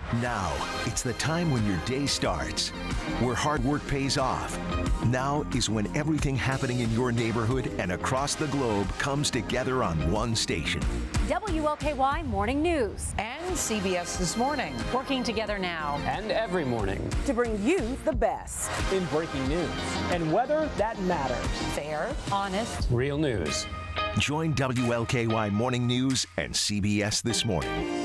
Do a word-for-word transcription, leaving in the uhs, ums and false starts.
Now, it's the time when your day starts, where hard work pays off. Now is when everything happening in your neighborhood and across the globe comes together on one station. W L K Y Morning News. And C B S This Morning. Working together now. And every morning. To bring you the best. In breaking news and weather that matters. Fair, honest, real news. Join W L K Y Morning News and C B S This Morning.